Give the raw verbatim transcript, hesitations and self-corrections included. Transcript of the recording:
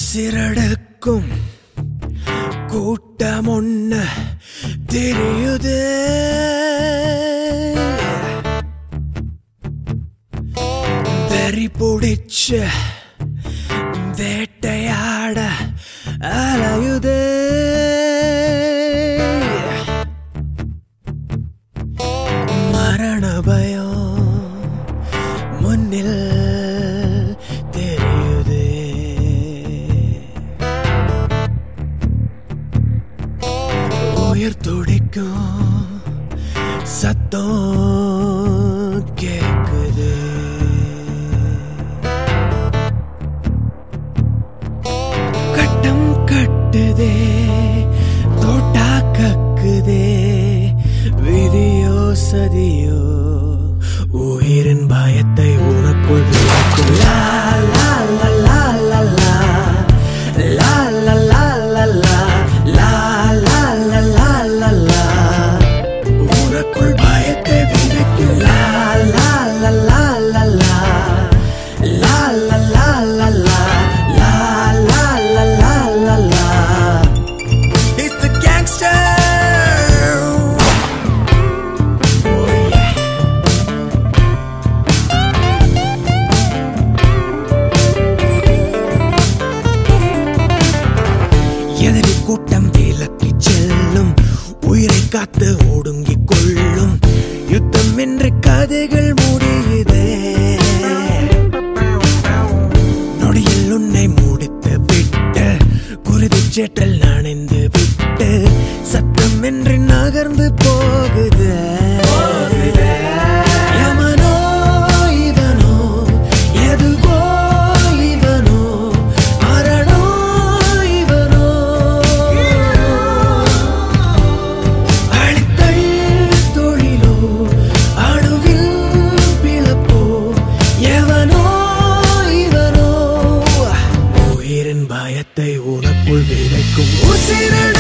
உசிரடக்கும் கூட்டம் ஒண்ணு தெரியுது. வெறி பிடிச்ச வேட்டையாட அலையுது. மரண பயம் முன்னில் தெரியுது. உயிர் துடிக்கும் சத்தம் கேக்குது. கட்டம் கட்டுதே தோட்டா கக்குதே. விதியோ சதியோ உயிரின் பயத்தை உனக்குள் விளக்கும். லா லா லா லா லா லா லா லா லா லா லா லா லா லா லா. உனக்குள் பயத்தை விதைக்கும். லா லா லா லா லா லா லா லா லா லா லா லா லா லா லா லா. It's the gangster. எதிரி கூட்டம் விலக்கி செல்லும். உயிரை காத்து ஒடுங்கிக் கொள்ளும். யுத்தம் என்று கதைகள் முடியுதே. நொடியில் உன்னை முடித்து விட்டு குருதி சேற்றல் நனைந்து விட்டு சத்தம் என்று நகர்ந்து போகுது. யமனோ இவனோ எதுவோ இவனோ மரணோ இவனோ. அழித்தல் தொழிலோ அணுவில் பிளப்போ எவனோ இவனோ. உயிரின் பயத்தை உனக்குள் விதைக்கும். உசிரட